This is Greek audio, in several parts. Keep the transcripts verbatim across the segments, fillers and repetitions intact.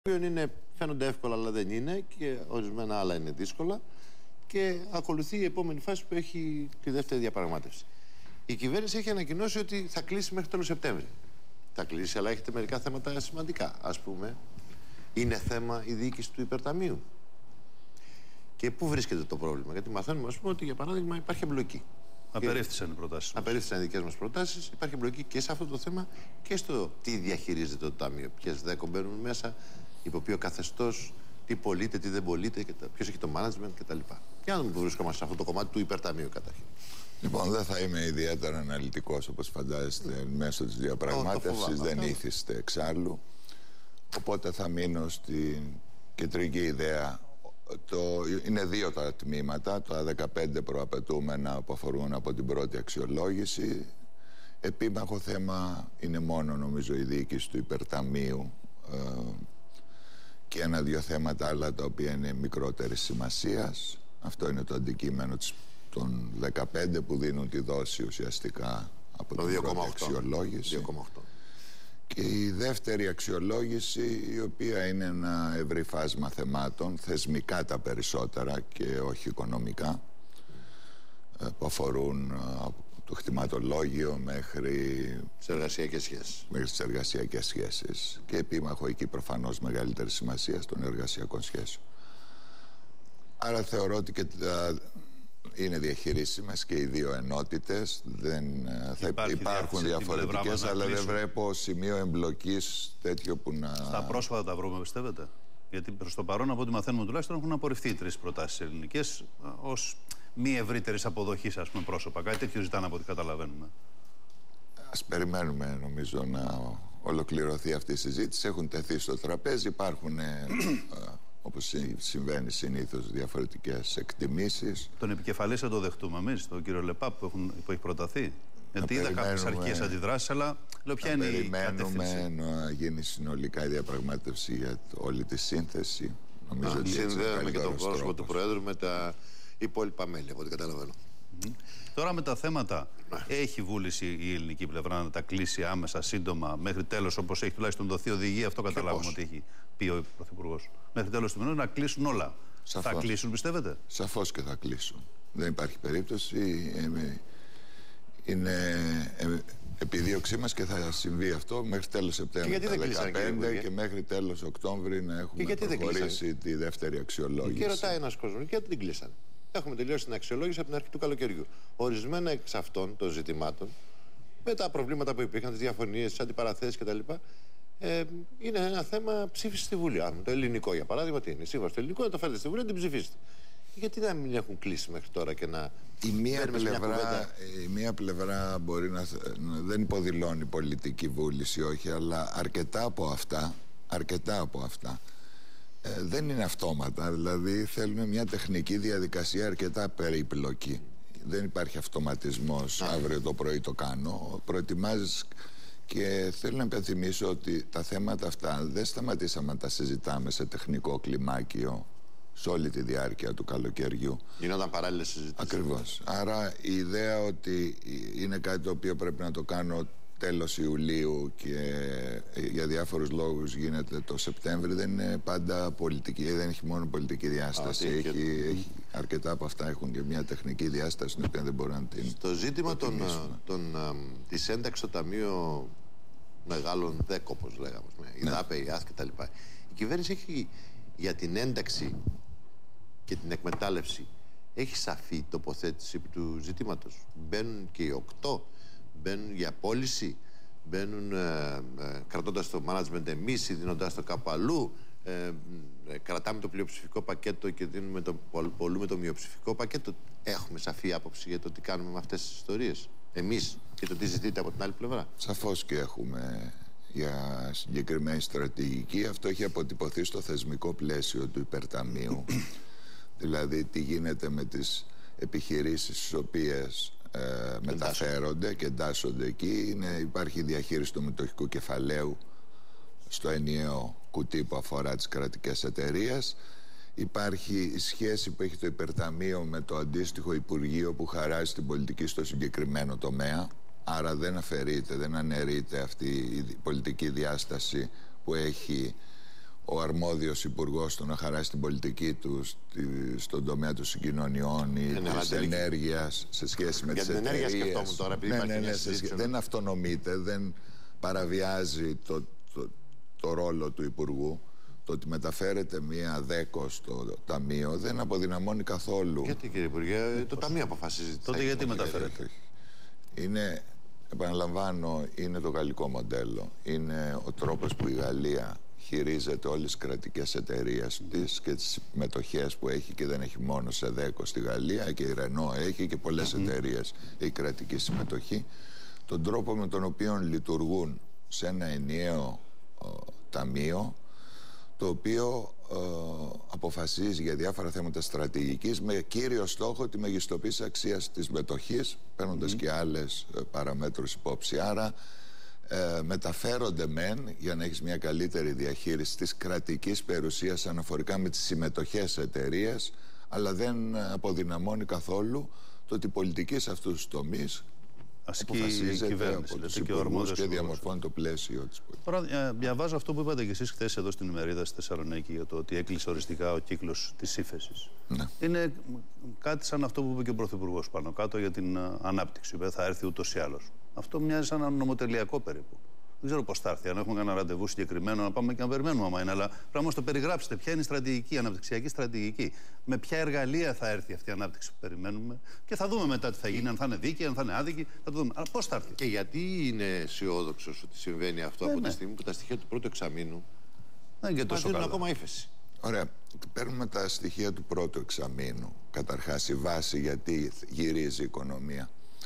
Είναι, φαίνονται εύκολα, αλλά δεν είναι, και ορισμένα άλλα είναι δύσκολα. Και ακολουθεί η επόμενη φάση που έχει τη δεύτερη διαπραγμάτευση. Η κυβέρνηση έχει ανακοινώσει ότι θα κλείσει μέχρι τέλος Σεπτέμβρη. Θα κλείσει, αλλά έχετε μερικά θέματα σημαντικά. Ας πούμε, είναι θέμα η διοίκηση του υπερταμείου. Και πού βρίσκεται το πρόβλημα? Γιατί μαθαίνουμε, ας πούμε, ότι για παράδειγμα υπάρχει εμπλοκή. Απερίφθησαν οι προτάσεις. Απερίφθησαν οι δικές μας προτάσεις. Υπάρχει εμπλοκή και σε αυτό το θέμα και στο τι διαχειρίζεται το Ταμείο. Ποιες δέκο μπαίνουν μέσα, υπό ποιο καθεστώς, τι πωλείται, τι δεν πωλείται, ποιος έχει το management κτλ. Για να δούμε πού βρισκόμαστε σε αυτό το κομμάτι του υπερταμείου καταρχήν. Λοιπόν, δεν θα είμαι ιδιαίτερα αναλυτικός, όπως φαντάζεστε, μέσω της διαπραγμάτευσης. Δεν ήθιστε εξάλλου. Οπότε θα μείνω στην κεντρική ιδέα. Το, είναι δύο τα τμήματα, τα δεκαπέντε προαπαιτούμενα που αφορούν από την πρώτη αξιολόγηση. Επίμαχο θέμα είναι μόνο, νομίζω, η διοίκηση του υπερταμείου ε, και ένα-δύο θέματα άλλα τα οποία είναι μικρότερης σημασίας. Αυτό είναι το αντικείμενο των δεκαπέντε που δίνουν τη δόση ουσιαστικά από το την πρώτη αξιολόγηση. δύο κόμμα οκτώ. Και η δεύτερη αξιολόγηση, η οποία είναι ένα ευρύ φάσμα θεμάτων, θεσμικά τα περισσότερα και όχι οικονομικά, που αφορούν από το κτηματολόγιο μέχρι τις εργασιακές σχέσεις. Μέχρι τις εργασιακές σχέσεις. Και επίμαχο εκεί προφανώς μεγαλύτερη σημασία των εργασιακών σχέσεων. Άρα θεωρώ ότι και τα... είναι διαχειρίσιμες και οι δύο ενότητες. Δεν, θα Υπάρχει υπάρχουν διαφορετικές, αλλά δεν βλέπω σημείο εμπλοκής τέτοιο που να... Στα πρόσφατα τα βρούμε, πιστεύετε? Γιατί προς το παρόν, από ό,τι μαθαίνουμε τουλάχιστον, έχουν απορριφθεί τρεις προτάσεις ελληνικές ως μη ευρύτερης αποδοχής, ας πούμε, πρόσωπα. Κάτι τέτοιο ζητάνε από ό,τι καταλαβαίνουμε. Ας περιμένουμε, νομίζω, να ολοκληρωθεί αυτή η συζήτηση. Έχουν τεθεί στο τραπέζι, υπάρχουν... όπως συμβαίνει συνήθως, διαφορετικές εκτιμήσεις. Τον επικεφαλής θα το δεχτούμε εμείς, τον κύριο Λεπά, που, έχουν, που έχει προταθεί? Γιατί είδα κάποιες αρχικές αντιδράσεις, αλλά λέω ποια είναι η κατεύθυνση. Περιμένουμε να γίνει συνολικά η διαπραγμάτευση για όλη τη σύνθεση. Νομίζω ότι συνδέουμε και τον πρόσωπο του Προέδρου με τα υπόλοιπα μέλη, από ό,τι καταλαβαίνω. Mm-hmm. Τώρα με τα θέματα, έχει βούληση η ελληνική πλευρά να τα κλείσει άμεσα, σύντομα, μέχρι τέλος, όπως έχει τουλάχιστον δοθεί οδηγία? Αυτό καταλάβουμε ότι έχει πει ο Πρωθυπουργός. Μέχρι τέλος του μηνός να κλείσουν όλα. Σαφώς. Θα κλείσουν, πιστεύετε? Σαφώς και θα κλείσουν. Δεν υπάρχει περίπτωση. Είναι επιδίωξή μας και θα συμβεί αυτό μέχρι τέλος Σεπτέμβρη του δεκαπέντε και μέχρι τέλος Οκτώβρη να έχουμε προχωρήσει τη δεύτερη αξιολόγηση. Και ρωτάει ένας κόσμος, γιατί την κλείσανε? Έχουμε τελειώσει την αξιολόγηση από την αρχή του καλοκαιριού. Ορισμένα εξ αυτών των ζητημάτων, με τα προβλήματα που υπήρχαν, τις διαφωνίες, τις αντιπαραθέσεις κτλ., ε, είναι ένα θέμα ψήφιση στη Βουλή. Αν το ελληνικό, για παράδειγμα, τι είναι? Σύμβαση το ελληνικό, να το φέρετε στη Βουλή, να την ψηφίσετε. Γιατί να μην έχουν κλείσει μέχρι τώρα και να. Η μία, πλευρά, η μία πλευρά μπορεί να, να δεν υποδηλώνει πολιτική βούληση, όχι, αλλά αρκετά από αυτά, αρκετά από αυτά Ε, δεν είναι αυτόματα, δηλαδή θέλουμε μια τεχνική διαδικασία αρκετά περίπλοκη. Δεν υπάρχει αυτοματισμός, αύριο το πρωί το κάνω. Προετοιμάζεις, και θέλω να υπενθυμίσω ότι τα θέματα αυτά δεν σταματήσαμε να τα συζητάμε σε τεχνικό κλιμάκιο σε όλη τη διάρκεια του καλοκαιριού. Γινόταν παράλληλες συζητήσεις. Ακριβώς. Άρα η ιδέα ότι είναι κάτι το οποίο πρέπει να το κάνω τέλος Ιουλίου και για διάφορους λόγους γίνεται το Σεπτέμβρη, δεν είναι πάντα πολιτική, δεν έχει μόνο πολιτική διάσταση. Α, έχει, έχει, έχει, αρκετά από αυτά έχουν και μια τεχνική διάσταση, την οποία δεν μπορούν να την. Στο ζήτημα των, των, της ένταξης στο Ταμείο Μεγάλων ΔΕΚ, όπως λέγαμε, η ΔΑΠΕ, η ΑΘ κτλ. Η κυβέρνηση έχει για την ένταξη και την εκμετάλλευση έχει σαφή τοποθέτηση επί του ζητήματος. Μπαίνουν και οι οκτώ. Μπαίνουν για πώληση, μπαίνουν ε, ε, κρατώντας το management εμείς ή δίνοντας το κάπου αλλού. Ε, ε, κρατάμε το πλειοψηφικό πακέτο και δίνουμε το, πολλούμε το μειοψηφικό πακέτο. Έχουμε σαφή άποψη για το τι κάνουμε με αυτές τις ιστορίες εμείς και το τι ζητείτε από την άλλη πλευρά? Σαφώς και έχουμε για συγκεκριμένη στρατηγική. Αυτό έχει αποτυπωθεί στο θεσμικό πλαίσιο του υπερταμείου. Δηλαδή τι γίνεται με τις επιχειρήσεις τις οποίες Ε, μεταφέρονται και εντάσσονται εκεί. Είναι, υπάρχει διαχείριση του μετοχικού κεφαλαίου στο ενιαίο κουτί που αφορά τις κρατικές εταιρείες. Υπάρχει η σχέση που έχει το υπερταμείο με το αντίστοιχο Υπουργείο που χαράζει την πολιτική στο συγκεκριμένο τομέα. Άρα δεν αφαιρείται, δεν αναιρείται αυτή η πολιτική διάσταση που έχει ο αρμόδιος υπουργός του να χαράσει την πολιτική του στη, στον τομέα των συγκοινωνιών ή ναι, της ενέργειας σε σχέση με για τις την εταιρείες. ενέργεια σκεφτόμουν τώρα, επειδή ναι, ναι, ναι, σχέση, δεν αυτονομείται, δεν παραβιάζει το, το, το ρόλο του υπουργού. Το ότι μεταφέρεται μία δέκο στο ταμείο δεν αποδυναμώνει καθόλου. Γιατί, κύριε Υπουργέ, το ταμείο αποφασίζει. Τότε γιατί μεταφέρεται? Είναι, επαναλαμβάνω, είναι το γαλλικό μοντέλο. Είναι ο τρόπος που η Γαλλία χειρίζεται όλες τις κρατικές εταιρείες της και τις μετοχές που έχει, και δεν έχει μόνο σε δέκο στη Γαλλία, και η Renault έχει και πολλές mm-hmm. εταιρείες η κρατική συμμετοχή. Τον τρόπο με τον οποίο λειτουργούν σε ένα ενιαίο ο, ταμείο, το οποίο ε, αποφασίζει για διάφορα θέματα στρατηγικής με κύριο στόχο τη μεγιστοποίηση αξίας της μετοχής, παίρνοντας mm-hmm. και άλλες ε, παραμέτρους υπόψη. Άρα ε, μεταφέρονται μεν για να έχεις μια καλύτερη διαχείριση της κρατικής περιουσίας αναφορικά με τις συμμετοχές εταιρείες, αλλά δεν αποδυναμώνει καθόλου το ότι η πολιτική σε αυτούς τους τομείς αποφασίζεται από τους υπουργούς και διαμορφώνει το πλαίσιο της πολιτικής. Τώρα, διαβάζω αυτό που είπατε και εσείς χθες εδώ στην ημερίδα στη Θεσσαλονίκη για το ότι έκλεισε οριστικά ο κύκλος της ύφεσης. Ναι. Είναι κάτι σαν αυτό που είπε και ο Πρωθυπουργός πάνω κάτω για την ανάπτυξη, που θα έρθει ούτως ή άλλως. Αυτό μοιάζει σαν ένα νομοτελειακό περίπου. Δεν ξέρω πώς θα έρθει. Αν έχουμε κανένα ραντεβού συγκεκριμένο, να πάμε και να περιμένουμε άμα είναι. Αλλά πρέπει να μας το περιγράψετε. Ποια είναι η στρατηγική, η αναπτυξιακή στρατηγική. Με ποια εργαλεία θα έρθει αυτή η ανάπτυξη που περιμένουμε. Και θα δούμε μετά τι θα γίνει. Αν θα είναι δίκαιη, αν θα είναι άδικη. Θα το δούμε. Αλλά πώς θα έρθει. Και γιατί είναι αισιόδοξο ότι συμβαίνει αυτό ναι, από ναι. τη στιγμή που τα στοιχεία του πρώτου εξαμήνου δεν είναι τόσο δίνουν ακόμα ύφεση. Ωραία. Παίρνουμε τα στοιχεία του πρώτου εξαμήνου. Καταρχάς, η βάση γιατί γυρίζει η οικονομία.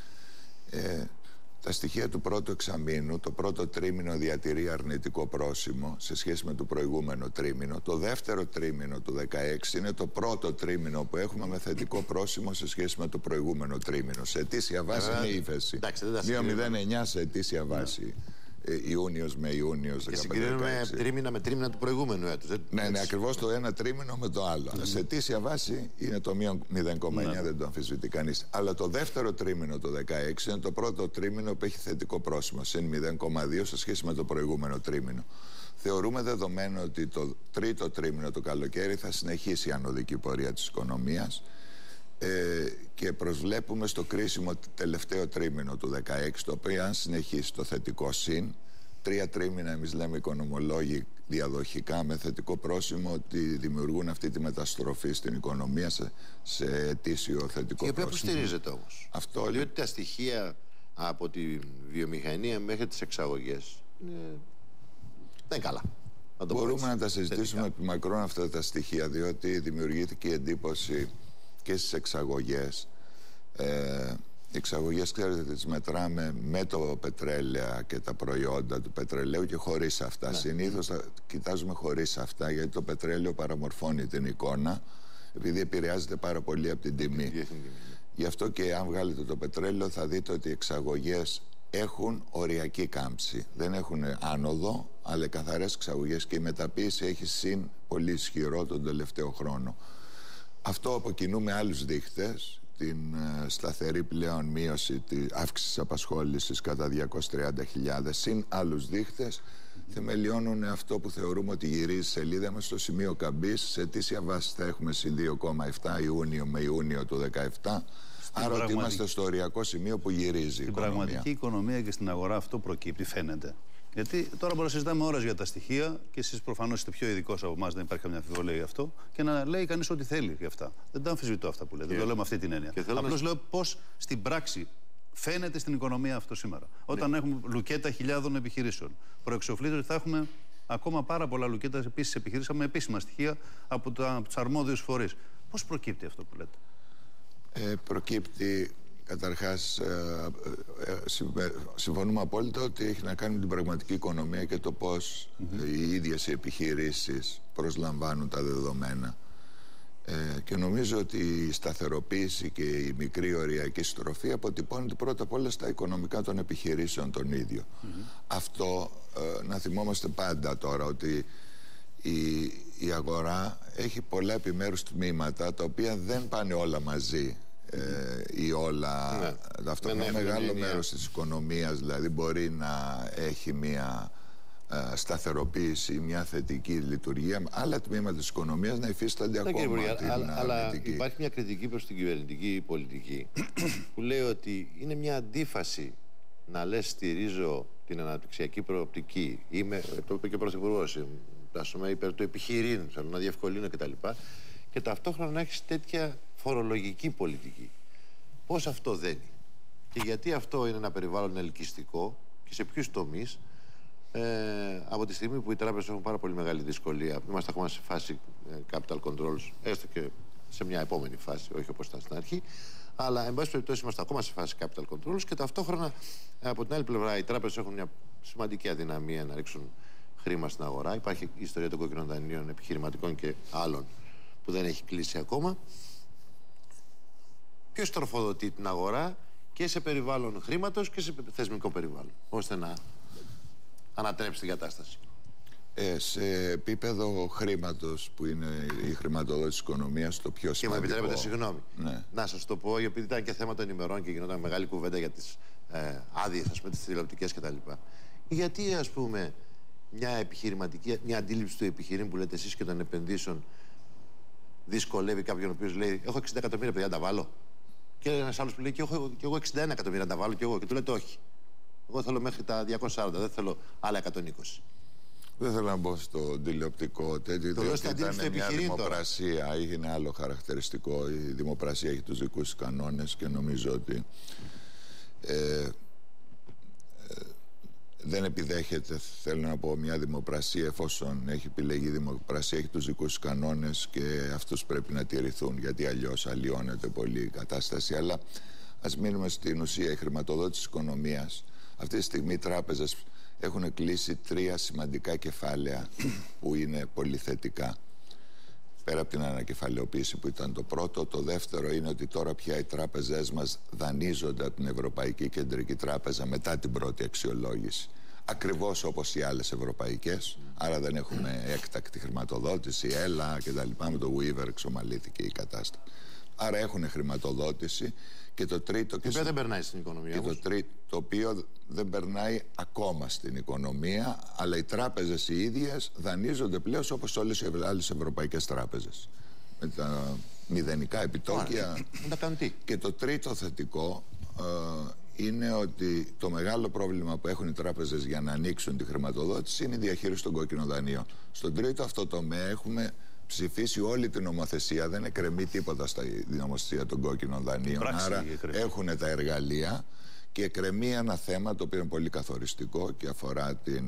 Ε, Τα στοιχεία του πρώτου εξαμήνου, το πρώτο τρίμηνο διατηρεί αρνητικό πρόσημο σε σχέση με το προηγούμενο τρίμηνο. Το δεύτερο τρίμηνο του δεκαέξι είναι το πρώτο τρίμηνο που έχουμε με θετικό πρόσημο σε σχέση με το προηγούμενο τρίμηνο. Σε ετήσια βάση είναι ύφεση. δύο κόμμα μηδέν εννιά σε ετήσια βάση. Ιούνιος με Ιούνιος. Και συγκρίνουμε τρίμηνα με τρίμηνα του προηγούμενου έτους. Ναι, ναι, ακριβώς το ένα τρίμηνο με το άλλο. Mm-hmm. Σε ετήσια βάση είναι το μείον μηδέν κόμμα εννιά, mm-hmm. δεν το αμφισβητεί κανείς. Αλλά το δεύτερο τρίμηνο του δεκαέξι είναι το πρώτο τρίμηνο που έχει θετικό πρόσημο, συν μηδέν κόμμα δύο σε σχέση με το προηγούμενο τρίμηνο. Θεωρούμε δεδομένο ότι το τρίτο τρίμηνο το καλοκαίρι θα συνεχίσει η ανωδική πορεία της οικονομίας. Ε, και προσβλέπουμε στο κρίσιμο τελευταίο τρίμηνο του δεκαέξι, το οποίο αν συνεχίσει το θετικό συν, τρία τρίμηνα εμείς λέμε οικονομολόγοι διαδοχικά με θετικό πρόσημο ότι δημιουργούν αυτή τη μεταστροφή στην οικονομία σε, σε ετήσιο θετικό πρόσημο. Η οποία που στηρίζεται όμως. Αυτό, διότι τα στοιχεία από τη βιομηχανία μέχρι τις εξαγωγές είναι... δεν είναι καλά. Να Μπορούμε να τα συζητήσουμε επί μακρόν αυτά τα στοιχεία, διότι δημιουργήθηκε η εντύπωση και στις εξαγωγές. Ε, οι εξαγωγές, ξέρετε, τις μετράμε με το πετρέλαιο και τα προϊόντα του πετρελαίου και χωρίς αυτά. Ναι. Συνήθως τα κοιτάζουμε χωρίς αυτά, γιατί το πετρέλαιο παραμορφώνει την εικόνα, επειδή επηρεάζεται πάρα πολύ από την τιμή. Ναι. Γι' αυτό και αν βγάλετε το πετρέλαιο θα δείτε ότι οι εξαγωγές έχουν οριακή κάμψη. Δεν έχουν άνοδο, αλλά καθαρές εξαγωγές, και η μεταποίηση έχει συν πολύ ισχυρό τον τελευταίο χρόνο. Αυτό από κοινού με άλλους δείχτες, την ε, σταθερή πλέον μείωση της αύξησης απασχόλησης κατά διακόσιες τριάντα χιλιάδες, συν άλλους δείχτες, θεμελιώνουν αυτό που θεωρούμε ότι γυρίζει σελίδα μας στο σημείο καμπής. Σε ετήσια βάση θα έχουμε συν δύο κόμμα επτά Ιούνιο με Ιούνιο του δεκαεπτά. Άρα ότι είμαστε στο οριακό σημείο που γυρίζει η οικονομία. Στην πραγματική οικονομία και στην αγορά αυτό προκύπτει, φαίνεται. Γιατί τώρα μπορούμε να συζητάμε ώρες για τα στοιχεία και εσείς προφανώς είστε πιο ειδικός από εμάς, δεν υπάρχει καμιά αμφιβολία γι' αυτό, και να λέει κανείς ό,τι θέλει γι' αυτά. Δεν τα αμφισβητώ αυτά που λέτε. Δεν το λέω με αυτή την έννοια. Απλώς να... λέω πώς στην πράξη φαίνεται στην οικονομία αυτό σήμερα. Όταν ναι. έχουμε λουκέτα χιλιάδων επιχειρήσεων, προεξοφλείται ότι θα έχουμε ακόμα πάρα πολλά λουκέτα επίσης επιχειρήσεων με επίσημα στοιχεία από, τα, από τους αρμόδιους φορείς. Πώς προκύπτει αυτό που λέτε? Ε, προκύπτει. Καταρχάς, ε, ε, συμφωνούμε απόλυτα ότι έχει να κάνει με την πραγματική οικονομία και το πώς mm-hmm. οι ίδιες οι επιχειρήσεις προσλαμβάνουν τα δεδομένα. Ε, και νομίζω ότι η σταθεροποίηση και η μικρή οριακή στροφή αποτυπώνεται πρώτα απ' όλα στα οικονομικά των επιχειρήσεων των ίδιων. Mm-hmm. Αυτό ε, να θυμόμαστε πάντα τώρα ότι η, η αγορά έχει πολλά επιμέρους τμήματα τα οποία δεν πάνε όλα μαζί. Ε, ή όλα ναι. αυτό είναι ένα μεγάλο μέρος της οικονομίας, δηλαδή μπορεί να έχει μια σταθεροποίηση, μια θετική λειτουργία, άλλα τμήματα της οικονομίας να υφίστανται ακόμα κύριε, την αλλά, αλλά αρνητική. Υπάρχει μια κριτική προς την κυβερνητική πολιτική που λέει ότι είναι μια αντίφαση να λες στηρίζω την αναπτυξιακή προοπτική. Είμαι, το είπε και ο Πρωθυπουργός, είμαι υπέρ του επιχειρήν, θέλω να διευκολύνω κτλ. Και ταυτόχρονα να έχεις τέτοια φορολογική πολιτική. Πώς αυτό δένει και γιατί αυτό είναι ένα περιβάλλον ελκυστικό και σε ποιους τομείς, ε, από τη στιγμή που οι τράπεζες έχουν πάρα πολύ μεγάλη δυσκολία, είμαστε ακόμα σε φάση ε, capital controls, έστω και σε μια επόμενη φάση, όχι όπως ήταν στην αρχή, αλλά εν πάση περιπτώσει είμαστε ακόμα σε φάση capital controls και ταυτόχρονα ε, από την άλλη πλευρά οι τράπεζες έχουν μια σημαντική αδυναμία να ρίξουν χρήμα στην αγορά. Υπάρχει η ιστορία των κόκκινων δανείων επιχειρηματικών και άλλων που δεν έχει κλείσει ακόμα. Ποιος τροφοδοτεί την αγορά και σε περιβάλλον χρήματος και σε θεσμικό περιβάλλον, ώστε να ανατρέψει την κατάσταση. Ε, σε επίπεδο χρήματος, που είναι η χρηματοδότηση της οικονομίας, το πιο σημαντικό. Και μου επιτρέπετε, συγγνώμη, ναι. να σας το πω, επειδή ήταν και θέμα των ημερών και γινόταν μεγάλη κουβέντα για τις ε, άδειες, ας πούμε, τις τηλεοπτικές κτλ. Γιατί, ας πούμε, μια επιχειρηματική, μια αντίληψη του επιχειρήν που λέτε εσείς και των επενδύσεων δυσκολεύει κάποιον ο οποίος λέει: έχω εξήντα εκατομμύρια παιδιά, να τα βάλω. Και ένας άλλος που λέει: και εγώ, και εγώ εξήντα ένα εκατομμύρια να τα βάλω, και εγώ. Και του λέτε: όχι. Εγώ θέλω μέχρι τα διακόσια σαράντα, δεν θέλω άλλα εκατόν είκοσι. Δεν θέλω να μπω στο τηλεοπτικό τέτοιο, διότι ήταν μια δημοπρασία, τώρα. Είχε άλλο χαρακτηριστικό. Η δημοπρασία έχει τους δικούς της κανόνες και νομίζω ότι ε, ε, δεν επιδέχεται, θέλω να πω, μια δημοπρασία, εφόσον έχει επιλεγεί η δημοπρασία, έχει τους δικούς της κανόνες και αυτούς πρέπει να τηρηθούν, γιατί αλλιώς αλλοιώνεται πολύ η κατάσταση. Αλλά ας μείνουμε στην ουσία. Η χρηματοδότηση της οικονομίας, αυτή τη στιγμή οι τράπεζες έχουν κλείσει τρία σημαντικά κεφάλαια που είναι πολύ θετικά. Πέρα από την ανακεφαλαιοποίηση που ήταν το πρώτο, το δεύτερο είναι ότι τώρα πια οι τράπεζές μας δανείζονται από την Ευρωπαϊκή Κεντρική Τράπεζα μετά την πρώτη αξιολόγηση. Ακριβώς όπως οι άλλες ευρωπαϊκές, άρα δεν έχουμε έκτακτη χρηματοδότηση, έλα κτλ. Με το Weaver εξομαλύθηκε η κατάσταση. Άρα έχουν χρηματοδότηση. Και το τρίτο. Το οποίο δεν περνάει στην οικονομία. Και το τρίτο, το οποίο δεν περνάει ακόμα στην οικονομία, αλλά οι τράπεζες οι ίδιες δανείζονται πλέον όπως όλες οι άλλες ευρωπαϊκές τράπεζες. Με τα μηδενικά επιτόκια. Και το τρίτο θετικό ε, είναι ότι το μεγάλο πρόβλημα που έχουν οι τράπεζες για να ανοίξουν τη χρηματοδότηση είναι η διαχείριση των κόκκινων δανείων. Στον τρίτο αυτό τομέα έχουμε ψηφίσει όλη την νομοθεσία, δεν εκκρεμεί τίποτα στα νομοθεσία των κόκκινων δανείων. Πράξη, άρα έχουν τα εργαλεία και εκκρεμεί ένα θέμα το οποίο είναι πολύ καθοριστικό και αφορά την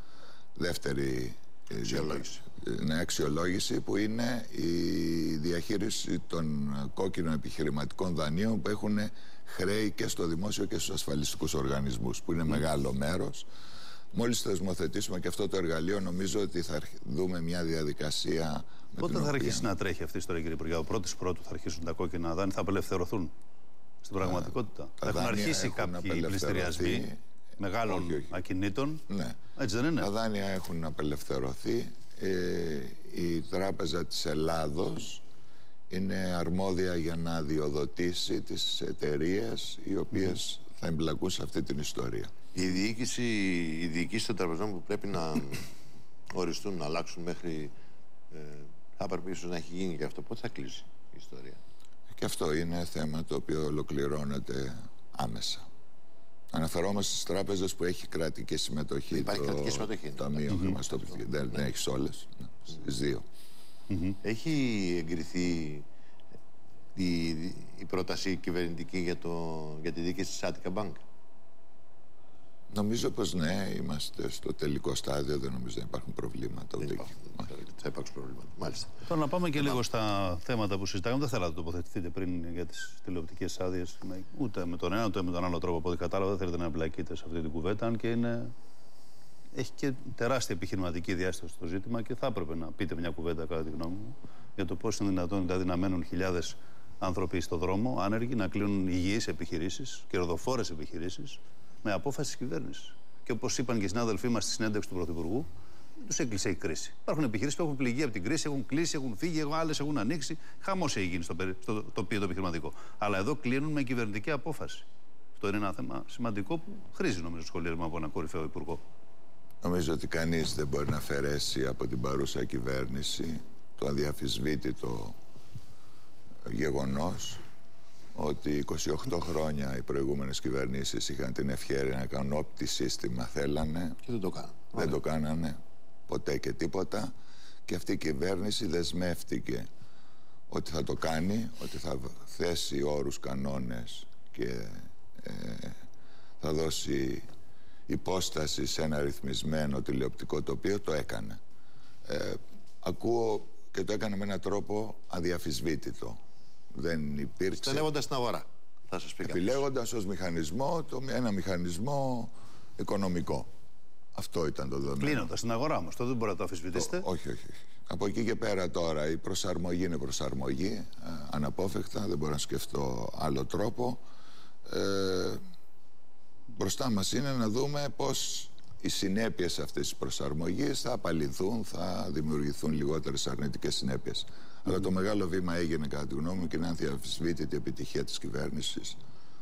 δεύτερη αξιολόγηση. Ναι, αξιολόγηση, που είναι η διαχείριση των κόκκινων επιχειρηματικών δανείων που έχουν χρέη και στο δημόσιο και στους ασφαλιστικούς οργανισμούς, που είναι mm. μεγάλο μέρος. Μόλις θεσμοθετήσουμε και αυτό το εργαλείο, νομίζω ότι θα δούμε μια διαδικασία. Πότε θα οποία... αρχίσει να τρέχει αυτή η ιστορία, κύριε Υπουργέ? Ο πρώτος πρώτου θα αρχίσουν τα κόκκινα δάνεια, θα απελευθερωθούν στην πραγματικότητα. Θα έχουν αρχίσει κάποιοι πληστηριασμοί μεγάλων όχι, όχι. ακινήτων. Ναι. Έτσι δεν είναι? Τα δάνεια έχουν απελευθερωθεί. Ε, η Τράπεζα της Ελλάδος είναι αρμόδια για να αδειοδοτήσει τις εταιρείες οι οποίες mm. θα εμπλακούν σε αυτή την ιστορία. Η διοίκηση, οι διοικήσεις των τραπεζών που πρέπει να οριστούν, να αλλάξουν μέχρι. Ε, θα πρέπει ίσως να έχει γίνει και αυτό. Πότε θα κλείσει η ιστορία? Και αυτό είναι θέμα το οποίο ολοκληρώνεται άμεσα. Αναφερόμαστε στις τράπεζες που έχει κρατική συμμετοχή. Υπάρχει το κρατική συμμετοχή. Ταμείο mm-hmm. Χρηματοπιστωτικής. Δεν, δεν έχει όλες. Ναι. Στις δύο. Mm-hmm. Έχει εγκριθεί η, η πρόταση κυβερνητική για, το, για τη διοίκηση της Attica Bank? Νομίζω πως ναι, είμαστε στο τελικό στάδιο, δεν νομίζω να υπάρχουν προβλήματα. Δεν υπάρχουν, θα υπάρξουν προβλήματα. Μάλιστα. Τώρα να πάμε και Μα... λίγο στα θέματα που συζητάμε. Δεν θέλατε να τοποθετηθείτε πριν για τις τηλεοπτικές άδειες, ούτε με τον ένα ούτε με τον άλλο τρόπο από ό,τι κατάλαβα. Δεν θέλετε να εμπλακείτε σε αυτή την κουβέντα, αν και είναι... έχει και τεράστια επιχειρηματική διάσταση στο ζήτημα και θα έπρεπε να πείτε μια κουβέντα, κατά τη γνώμη μου, για το πώς είναι δυνατόν δηλαδή να μένουν χιλιάδες άνθρωποι στον δρόμο, άνεργοι, να κλείνουν υγιείς επιχειρήσεις, κερδοφόρες επιχειρήσεις, με απόφαση της κυβέρνησης. Και όπως είπαν και οι συνάδελφοί μας στη συνέντευξη του Πρωθυπουργού, τους έκλεισε η κρίση. Υπάρχουν επιχειρήσεις που έχουν πληγεί από την κρίση, έχουν κλείσει, έχουν φύγει, άλλες έχουν ανοίξει. Χαμός έχει γίνει στο, στο τοπίο το επιχειρηματικό. Αλλά εδώ κλείνουν με κυβερνητική απόφαση. Αυτό είναι ένα θέμα σημαντικό που χρήζει νομίζω σχολιασμό από έναν κορυφαίο υπουργό. Νομίζω ότι κανείς δεν μπορεί να αφαιρέσει από την παρούσα κυβέρνηση το αδιαφυσβήτητο γεγονός ότι είκοσι οκτώ χρόνια οι προηγούμενες κυβερνήσεις είχαν την ευχέρεια να κάνουν ό,τι σύστημα θέλανε και δεν το κάνανε. Δεν το κάνανε ποτέ και τίποτα, και αυτή η κυβέρνηση δεσμεύτηκε ότι θα το κάνει, ότι θα θέσει όρους, κανόνες και ε, θα δώσει υπόσταση σε ένα ρυθμισμένο τηλεοπτικό τοπίο. Το έκανε. Ε, ακούω και το έκανε με έναν τρόπο αδιαφυσβήτητο. Δεν υπήρξε. Επιλέγοντας την αγορά, θα σας πει. Επιλέγοντας ως μηχανισμό, το, ένα μηχανισμό οικονομικό. Αυτό ήταν το δεδομένο. Κλείνοντας την αγορά όμως, το δεν μπορείτε να το αμφισβητήσετε. Όχι, όχι. Από εκεί και πέρα τώρα η προσαρμογή είναι προσαρμογή. Ε, αναπόφευκτα, δεν μπορώ να σκεφτώ άλλο τρόπο. Ε, μπροστά μας είναι να δούμε πώς οι συνέπειες αυτής της προσαρμογής θα απαλληθούν, θα δημιουργηθούν λιγότερες αρνητικές συνέπειες. Mm. Αλλά το μεγάλο βήμα έγινε κατά τη γνώμη μου και είναι αδιαφυσβήτητη επιτυχία της κυβέρνησης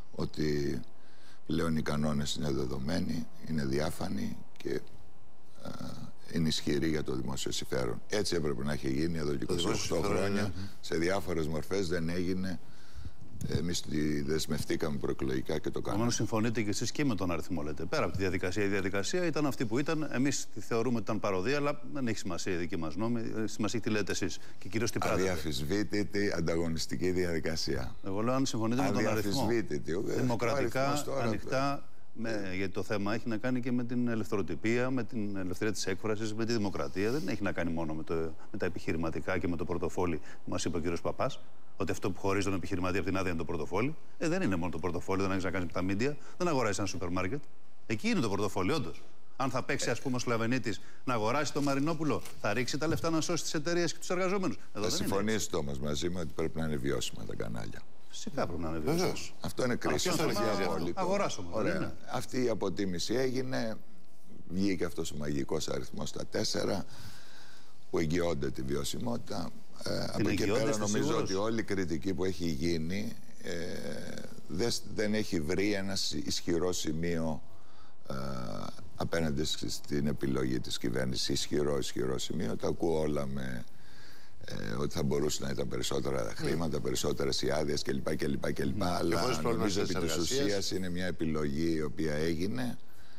ότι πλέον οι κανόνες είναι δεδομένοι, είναι διάφανοι και α, είναι ισχυροί για το δημόσιο συμφέρον. Έτσι έπρεπε να έχει γίνει εδώ και είκοσι οκτώ χρόνια. Mm. Σε διάφορες μορφές δεν έγινε. Εμείς τη δεσμευτήκαμε προεκλογικά και το κάναμε. Επομένως, συμφωνείτε και εσείς και με τον αριθμό, λέτε. Πέρα από τη διαδικασία, η διαδικασία ήταν αυτή που ήταν. Εμείς τη θεωρούμε ότι ήταν παροδία, αλλά δεν έχει σημασία η δική μας νόμη. Σημασία τι λέτε εσείς και κυρίως τι πράτετε. Αδιαφυσβήτητη ανταγωνιστική διαδικασία. Εγώ λέω αν συμφωνείτε με τον αριθμό. Δημοκρατικά, τώρα, ανοιχτά. Με, γιατί το θέμα έχει να κάνει και με την ελευθεροτυπία, με την ελευθερία της έκφρασης, με τη δημοκρατία. Δεν έχει να κάνει μόνο με, το, με τα επιχειρηματικά και με το πορτοφόλι που μας είπε ο κύριος Παπάς. Ότι αυτό που χωρίζει τον επιχειρηματή από την άδεια είναι το πορτοφόλι. Ε, δεν είναι μόνο το πορτοφόλι, δεν έχει να κάνει με τα μίντια. Δεν αγοράζει ένα σούπερ μάρκετ. Εκεί είναι το πορτοφόλι, όντως. Αν θα παίξει, ας πούμε, ο Σλαβενίτης να αγοράσει το Μαρινόπουλο, θα ρίξει τα λεφτά να σώσει τις εταιρείες και τους εργαζόμενους. Θα συμφωνήσετε όμως μαζί μου ότι πρέπει να είναι βιώσιμα τα κανάλια. Φυσικά πρέπει να είναι βιώσιμο. Αυτό είναι κρίσιμο. Αγοράσουμε. Ωραία. Αυτή η αποτίμηση έγινε. Βγήκε αυτός ο μαγικός αριθμός στα τέσσερα που εγγυώνται τη βιωσιμότητα. Ε, από εκεί πέρα νομίζω σίγουρος. Ότι όλη η κριτική που έχει γίνει ε, δεν, δεν έχει βρει ένα ισχυρό σημείο ε, απέναντι στην επιλογή της κυβέρνησης. Ισχυρό, ισχυρό σημείο. Τα ακούω όλα με... Ε, ότι θα μπορούσε να ήταν περισσότερα χρήματα, mm. περισσότερες οι άδειες κλπ. κλπ, κλπ. Mm. Αλλά νομίζω ότι της ουσίας είναι μια επιλογή η οποία έγινε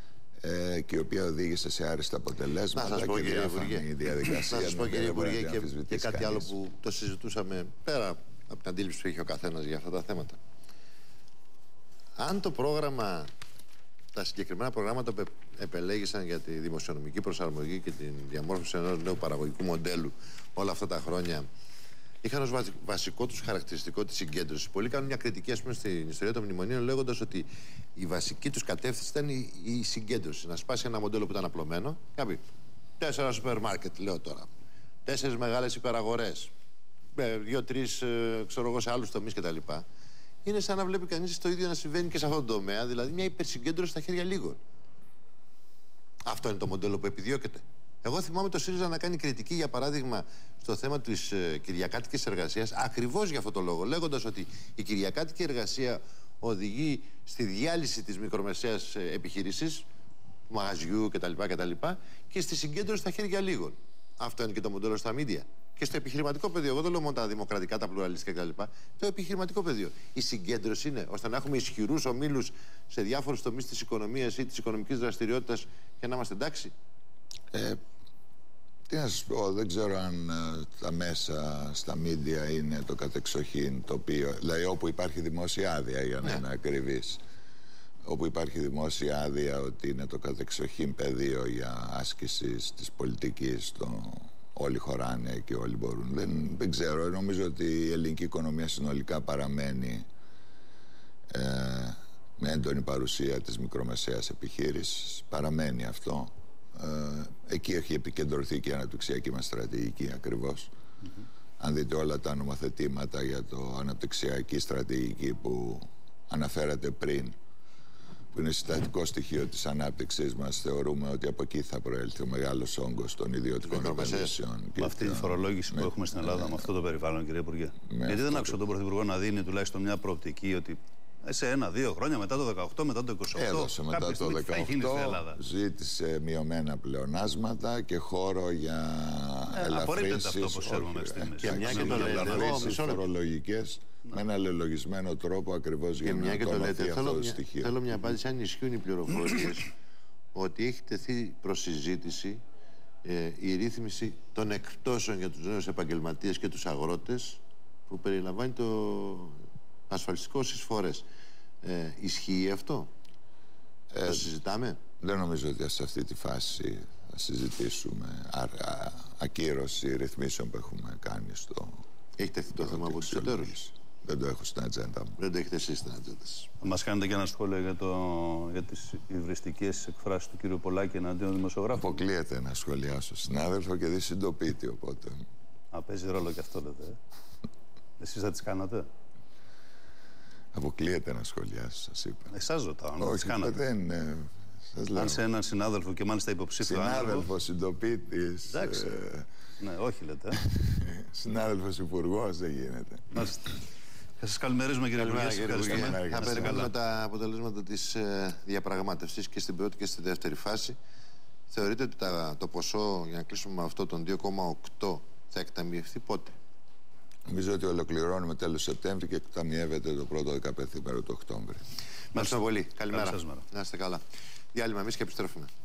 ε, και η οποία οδήγησε σε άριστα αποτελέσματα. Να σας πω, και κύριε Υπουργέ, η διαδικασία. να σας πω, κύριε Υπουργέ, και, και κάτι κανείς. Άλλο που το συζητούσαμε πέρα από την αντίληψη που είχε ο καθένας για αυτά τα θέματα. Αν το πρόγραμμα, τα συγκεκριμένα προγράμματα που επελέγησαν για τη δημοσιονομική προσαρμογή και τη διαμόρφωση ενός νέου παραγωγικού μοντέλου όλα αυτά τα χρόνια είχαν ως βασικό τους χαρακτηριστικό τη συγκέντρωση. Πολλοί κάνουν μια κριτική, ας πούμε, στην ιστορία των μνημονίων, λέγοντας ότι η βασική τους κατεύθυνση ήταν η, η συγκέντρωση. Να σπάσει ένα μοντέλο που ήταν απλωμένο. Κάποιοι τέσσερα σούπερ μάρκετ, λέω τώρα. Τέσσερις μεγάλες υπεραγορές. Δύο-τρεις, ξέρω εγώ, σε άλλους τομείς κτλ. Είναι σαν να βλέπει κανείς το ίδιο να συμβαίνει και σε αυτόν τον τομέα, δηλαδή μια υπερσυγκέντρωση στα χέρια λίγων. Αυτό είναι το μοντέλο που επιδιώκεται. Εγώ θυμάμαι το ΣΥΡΙΖΑ να κάνει κριτική, για παράδειγμα, στο θέμα της ε, κυριακάτικης εργασίας, ακριβώς για αυτό το λόγο, λέγοντας ότι η κυριακάτικη εργασία οδηγεί στη διάλυση της μικρομεσαίας ε, επιχείρησης, του μαγαζιού κτλ, κτλ. Και στη συγκέντρωση στα χέρια λίγων. Αυτό είναι και το μοντέλο στα μίντια. Και στο επιχειρηματικό πεδίο, εγώ δεν λέω μόνο τα δημοκρατικά, τα πλουραλιστικά κτλ. Το επιχειρηματικό πεδίο. Η συγκέντρωση είναι ώστε να έχουμε ισχυρούς ομίλους σε διάφορους τομείς της οικονομίας ή της οικονομικής δραστηριότητας για να είμαστε εντάξει. Ε, τι να σας πω, δεν ξέρω αν ε, τα μέσα στα μίντια είναι το κατεξοχήν τοπίο. Δηλαδή όπου υπάρχει δημόσια άδεια, για να ναι. είναι ακριβής. Όπου υπάρχει δημόσια άδεια ότι είναι το κατεξοχήν πεδίο για άσκηση της πολιτικής. Το... Όλοι χωράνε και όλοι μπορούν. Δεν, δεν ξέρω. Νομίζω ότι η ελληνική οικονομία συνολικά παραμένει ε, με έντονη παρουσία της μικρομεσαίας επιχείρησης. Παραμένει αυτό. Ε, εκεί έχει επικεντρωθεί και η αναπτυξιακή μας στρατηγική ακριβώς. Mm-hmm. Αν δείτε όλα τα νομοθετήματα για το αναπτυξιακή στρατηγική που αναφέρατε πριν, που είναι συστατικό στοιχείο της ανάπτυξής μας, θεωρούμε ότι από εκεί θα προέλθει ο μεγάλος όγκος των ιδιωτικών επενδύσεων. Με αυτή τη φορολόγηση με... που έχουμε στην Ελλάδα, με, με αυτό το περιβάλλον, κύριε Υπουργέ. Γιατί αυτό δεν άκουσα το... τον Πρωθυπουργό να δίνει τουλάχιστον μια προοπτική ότι Σε ένα-δύο χρόνια, μετά το δεκαοκτώ, μετά το είκοσι οκτώ. Έδωσε μετά το δεκαοκτώ, ζήτησε μειωμένα πλεονάσματα και χώρο για ε, ελαφρύσεις. Αυτό που ξέρουμε και μια και το λέτε φορολογικές με ένα λελογισμένο τρόπο ακριβώς για να τονωθεί αυτό το στοιχείο. Θέλω μια απάντηση αν ισχύουν οι πληροφορίες ότι έχει τεθεί προς συζήτηση ε, η ρύθμιση των εκπτώσεων για τους νέους επαγγελματίες και τους αγρότες που περιλαμβάνει το ασφαλιστικό εισφορές. Ε, ισχύει αυτό? Ε, το συζητάμε? Δεν νομίζω ότι σε αυτή τη φάση θα συζητήσουμε αργά, ακύρωση ρυθμίσεων που έχουμε κάνει στο... Έχει τεθεί το θέμα από τους εταίρους? Δεν το έχω στην ατζέντα μου. Δεν το έχετε εσείς στην ατζέντα σας. Μας κάνετε και ένα σχόλιο για, το, για τις υβριστικές εκφράσεις του κ. Πολάκη εναντίον δημοσιογράφου? Αποκλείεται να σχολιάσω συνάδελφο και δεν συντοπίτη, οπότε... Α, παίζει ρόλο και αυτό λέτε. Εσείς θα τις κάνατε? Αποκλείεται να σχολιάσω, σας είπα. Εσάς ρωτάω, να τις κάνατε? Δεν, ε, σας λέω. Αν σε έναν συνάδελφο και μάλιστα υποψήφιο συνάδελφο, άνθρωπο... συντοπίτης... Εντάξει. Ε... Ναι, όχι λέτε. Συνάδελφος υπουργός δεν γίνεται. Μάλιστα. Θα σας καλημερίζουμε κύριε Υπουργέ. Θα περιμένουμε τα αποτελέσματα της ε, διαπραγμάτευσης και στην πρώτη και στη δεύτερη φάση. Θεωρείτε ότι τα, το ποσό, για να κλείσουμε με αυτό, των δύο κόμμα οκτώ θα εκταμιευθεί πότε? Νομίζω ότι ολοκληρώνουμε τέλος Σεπτέμβρη και εκταμιεύεται το πρώτο δεκαπέντε μέρο του Οκτώβρη. Ευχαριστώ πολύ. Καλημέρα. Να είστε καλά. Διάλειμμα εμείς και επιστρέφουμε.